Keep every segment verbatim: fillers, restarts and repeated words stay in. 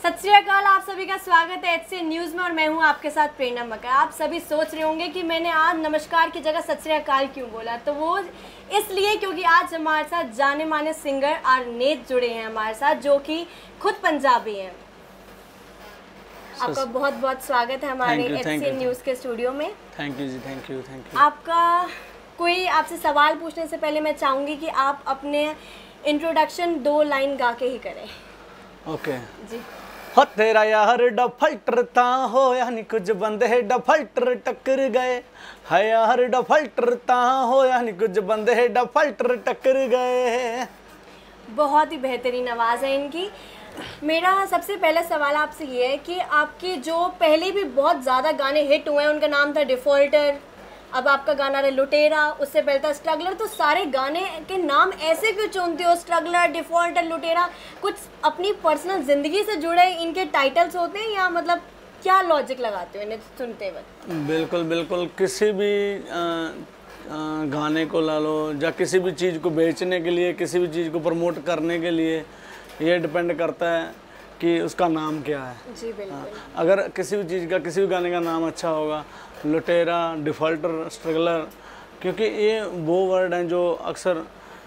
सत श्री अकाल, आप सभी का स्वागत है एच सी न्यूज़ में और मैं हूं आपके साथ प्रेरणा मक्का। आप सभी सोच रहे होंगे कि मैंने आज नमस्कार की जगह सत श्री अकाल क्यों बोला, तो वो इसलिए क्योंकि आज हमारे साथ जाने माने सिंगर आरनेत जुड़े हैं हमारे साथ, जो कि खुद पंजाबी हैं। आपका बहुत बहुत स्वागत है हमारे एच सी न्यूज़ के स्टूडियो में। थैंक यू जी, थैंक यू थैंक यू। आपका कोई आपसे सवाल पूछने से पहले मैं चाहूँगी कि आप अपने इंट्रोडक्शन दो लाइन गा के ही करें। ओके जी। हो तेरा यार डफल्टर ता हो यानी कुछ बंदे डफल्टर टक्कर गए, है यार डफल्टर ता हो यानी कुछ बंदे डफल्टर टक्कर गए। बहुत ही बेहतरीन आवाज़ है इनकी। मेरा सबसे पहला सवाल आपसे ये है कि आपके जो पहले भी बहुत ज़्यादा गाने हिट हुए हैं, उनका नाम था डिफ़ॉल्टर, अब आपका गाना है लुटेरा, उससे पहले था स्ट्रगलर, तो सारे गाने के नाम ऐसे क्यों चुनते हो? स्ट्रगलर, डिफ़ॉल्टर, लुटेरा, कुछ अपनी पर्सनल ज़िंदगी से जुड़े इनके टाइटल्स होते हैं या मतलब क्या लॉजिक लगाते हो इन्हें सुनते वक्त? बिल्कुल बिल्कुल, किसी भी आ, आ, गाने को ला लो या किसी भी चीज़ को बेचने के लिए, किसी भी चीज़ को प्रमोट करने के लिए ये डिपेंड करता है कि उसका नाम क्या है। जी बिल्कुल। अगर किसी भी चीज़ का, किसी भी गाने का नाम अच्छा होगा, लुटेरा, डिफ़ॉल्टर, स्ट्रगलर, क्योंकि ये वो वर्ड हैं जो अक्सर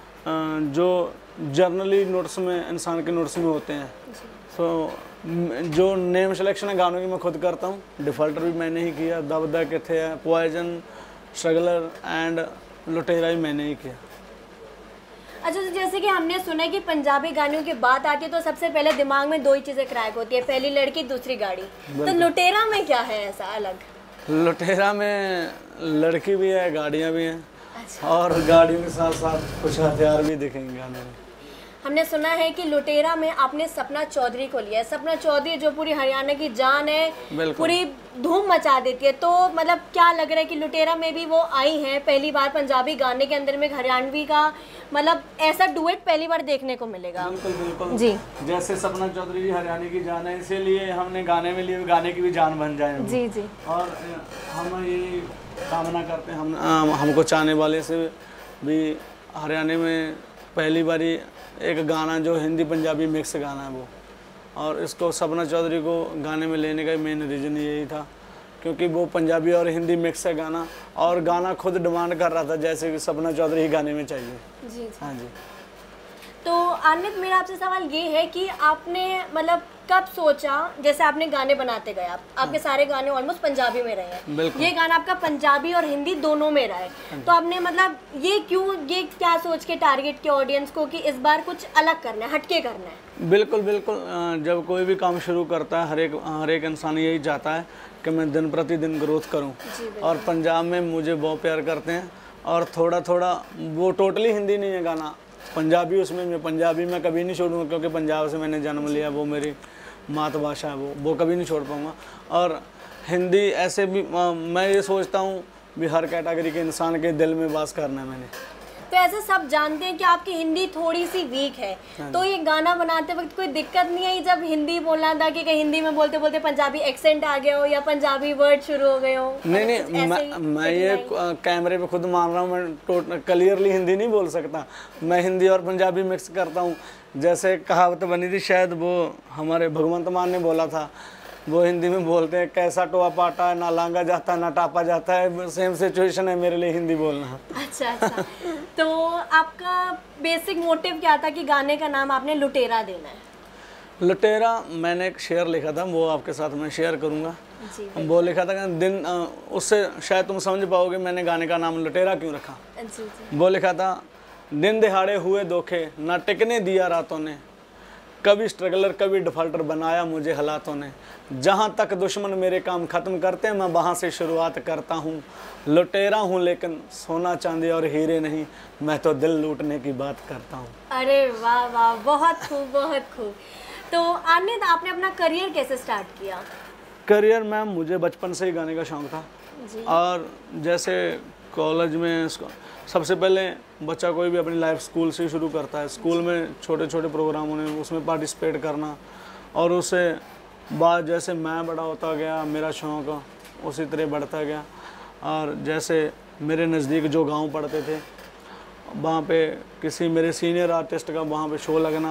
जो जर्नली नोट्स में, इंसान के नोट्स में होते हैं। सो जो नेम सिलेक्शन है गानों की मैं खुद करता हूँ। डिफ़ॉल्टर भी मैंने ही किया, दब द किथे है, पॉइजन, स्ट्रगलर एंड लुटेरा भी मैंने ही किया। अच्छा, तो जैसे कि हमने सुना है कि पंजाबी गानों की बात आती है तो सबसे पहले दिमाग में दो ही चीज़ें क्रैक होती है, पहली लड़की, दूसरी गाड़ी। तो लुटेरा में क्या है ऐसा अलग? लुटेरा में लड़की भी है, गाड़ियाँ भी हैं। अच्छा। और गाड़ियों के साथ साथ कुछ हथियार भी दिखेंगे गाने में। हमने सुना है कि लुटेरा में आपने सपना चौधरी को लिया है। सपना चौधरी जो पूरी हरियाणा की जान है, पूरी धूम मचा देती है, तो मतलब क्या लग रहा है कि लुटेरा में भी वो आई हैं पहली बार पंजाबी गाने के अंदर में हरियाणवी का मतलब ऐसा डुएट पहली बार देखने को मिलेगा? बिल्कुल बिल्कुल जी। जैसे सपना चौधरी जी हरियाणा की जान है, इसीलिए हमने गाने में लिए गाने की भी जान बन जाए। जी जी। और हम ये कामना करते हैं, हम हमको चाहने वाले से भी हरियाणा में पहली बारी एक गाना जो हिंदी पंजाबी मिक्स गाना है वो, और इसको सपना चौधरी को गाने में लेने का मेन रीज़न यही था क्योंकि वो पंजाबी और हिंदी मिक्स है गाना, और गाना खुद डिमांड कर रहा था जैसे कि सपना चौधरी ही गाने में चाहिए। जी जी। हाँ जी। तो आरनेत, मेरा आपसे सवाल ये है कि आपने मतलब कब सोचा, जैसे आपने गाने बनाते गए, आप आपके सारे गाने ऑलमोस्ट पंजाबी में रहे हैं, ये गाना आपका पंजाबी और हिंदी दोनों में रहा है, तो आपने मतलब ये क्यों, ये क्या सोच के टारगेट किया ऑडियंस को कि इस बार कुछ अलग करना है, हटके करना है? बिल्कुल बिल्कुल, जब कोई भी काम शुरू करता है हर एक हर एक इंसान यही चाहता है कि मैं दिन प्रतिदिन ग्रोथ करूं, और पंजाब में मुझे बहुत प्यार करते हैं, और थोड़ा थोड़ा वो टोटली हिंदी नहीं है गाना, पंजाबी उसमें मैं पंजाबी में कभी नहीं छोड़ूंगा क्योंकि पंजाब से मैंने जन्म लिया, वो मेरी मातृभाषा है, वो वो कभी नहीं छोड़ पाऊंगा। और हिंदी ऐसे भी मैं ये सोचता हूँ भी हर कैटेगरी के इंसान के दिल में वास करना है मैंने। तो ऐसे सब जानते हैं कि आपकी हिंदी थोड़ी सी वीक है, तो ये गाना बनाते वक्त कोई दिक्कत नहीं आई जब हिंदी बोलना था कि कहीं हिंदी में बोलते बोलते पंजाबी एक्सेंट आ गया हो या पंजाबी वर्ड शुरू हो गए हो? नहीं नहीं, मैं, मैं ये कैमरे पे खुद मान रहा हूँ, मैं टोटल क्लियरली हिंदी नहीं बोल सकता, मैं हिंदी और पंजाबी मिक्स करता हूँ। जैसे कहावत बनी थी, शायद वो हमारे भगवंत मान ने बोला था, वो हिंदी में बोलते हैं, कैसा टोआ पाटा है, ना लांगा जाता ना टापा जाता है, सेम सिचुएशन है मेरे लिए हिंदी बोलना। अच्छा अच्छा। तो आपका बेसिक मोटिव क्या था कि गाने का नाम आपने लुटेरा देना है? लुटेरा, मैंने एक शेर लिखा था, वो आपके साथ मैं शेयर करूँगा। वो लिखा था कि दिन, उससे शायद तुम समझ पाओगे मैंने गाने का नाम लुटेरा क्यों रखा। जी जी। वो लिखा था, दिन दिहाड़े हुए धोखे ना टिकने दिया रातों ने, कभी स्ट्रगलर कभी डिफ़ॉल्टर बनाया मुझे हालातों ने, जहाँ तक दुश्मन मेरे काम ख़त्म करते हैं मैं वहाँ से शुरुआत करता हूँ, लुटेरा हूँ लेकिन सोना चांदी और हीरे नहीं, मैं तो दिल लूटने की बात करता हूँ। अरे वाह वाह, बहुत खूब बहुत खूब। तो आरनेत, आपने अपना करियर कैसे स्टार्ट किया? करियर मैम, मुझे बचपन से ही गाने का शौक़ था जी। और जैसे कॉलेज में सबसे पहले बच्चा कोई भी अपनी लाइफ स्कूल से शुरू करता है, स्कूल में छोटे छोटे प्रोग्रामों में उसमें पार्टिसिपेट करना, और उससे बाद जैसे मैं बड़ा होता गया मेरा शौक़ उसी तरह बढ़ता गया, और जैसे मेरे नज़दीक जो गांव पड़ते थे वहाँ पे किसी मेरे सीनियर आर्टिस्ट का वहाँ पे शो लगना,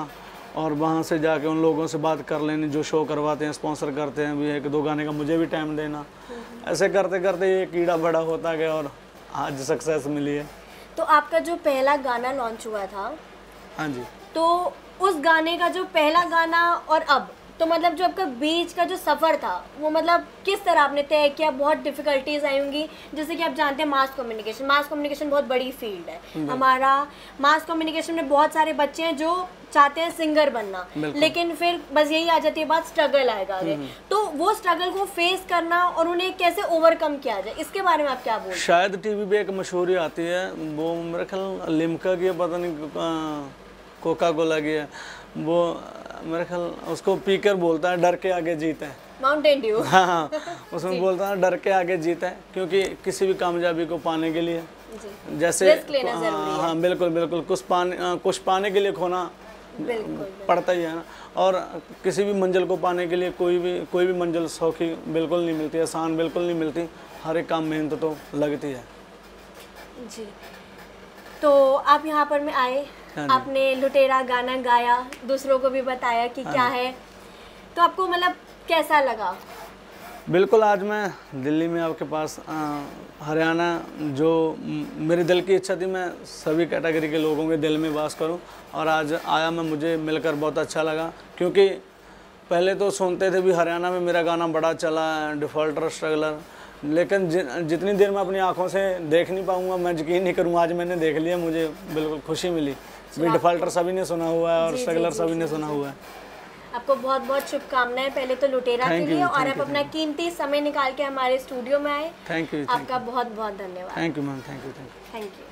और वहाँ से जाके उन लोगों से बात कर लेनी जो शो करवाते हैं, स्पॉन्सर करते हैं, भी एक दो गाने का मुझे भी टाइम देना। ऐसे करते करते ये कीड़ा बड़ा होता गया और आज सक्सेस मिली है। तो आपका जो पहला गाना लॉन्च हुआ था, हाँ जी, तो उस गाने का जो पहला गाना और अब तो मतलब जो आपका बीच का जो सफ़र था वो मतलब किस तरह आपने तय किया? बहुत डिफ़िकल्टीज आई होंगी, जैसे कि आप जानते हैं मास कम्युनिकेशन मास कम्युनिकेशन बहुत बड़ी फील्ड है हमारा। मास कम्युनिकेशन में बहुत सारे बच्चे हैं जो चाहते हैं सिंगर बनना, लेकिन फिर बस यही आ जाती है बात, स्ट्रगल आएगा आगे। तो वो स्ट्रगल को फेस करना और उन्हें कैसे ओवरकम किया जाए, इसके बारे में आप क्या बोलते हैं? शायद टीवी पे एक मशहूरी आती है, वो मेरे ख्याल लिम्का की, पता नहीं कोका कोला की है, वो मेरे ख्याल उसको पीकर बोलता है डर के आगे जीत है, माउंटेन ड्यू। हाँ हाँ, उसमें बोलता है डर के आगे जीत है, क्योंकि किसी भी कामयाबी को पाने के लिए जी। जैसे रिस्क लेना जरूरी है। हाँ बिल्कुल बिल्कुल, कुछ पाने कुछ पाने के लिए खोना बिल्कुल पड़ता ही है ना। और किसी भी मंजिल को पाने के लिए कोई भी कोई भी मंजिल सौखी बिल्कुल नहीं मिलती, आसान बिल्कुल नहीं मिलती, हर एक काम मेहनत तो लगती है जी। तो आप यहाँ पर में आए, आपने लुटेरा गाना गाया, दूसरों को भी बताया कि क्या है, तो आपको मतलब कैसा लगा? बिल्कुल, आज मैं दिल्ली में आपके पास हरियाणा, जो मेरे दिल की इच्छा थी मैं सभी कैटेगरी के लोगों के दिल में वास करूं, और आज आया मैं, मुझे मिलकर बहुत अच्छा लगा। क्योंकि पहले तो सुनते थे भी हरियाणा में मेरा गाना बड़ा चला है, डिफ़ॉल्टर, स्ट्रगलर, लेकिन जि, जितनी देर मैं अपनी आंखों से देख नहीं पाऊंगा मैं यकीन नहीं करूँगा, आज मैंने देख लिया, मुझे बिल्कुल खुशी मिली। भी डिफ़ॉल्टर सभी ने सुना हुआ है और स्ट्रगलर सभी ने सुना हुआ है। आपको बहुत बहुत शुभकामनाएं पहले तो लुटेरा के लिए, और आप अपना कीमती समय निकाल के हमारे स्टूडियो में आए। थैंक यू, आपका बहुत बहुत धन्यवाद। Thank you ma'am, thank you, thank you. Thank you.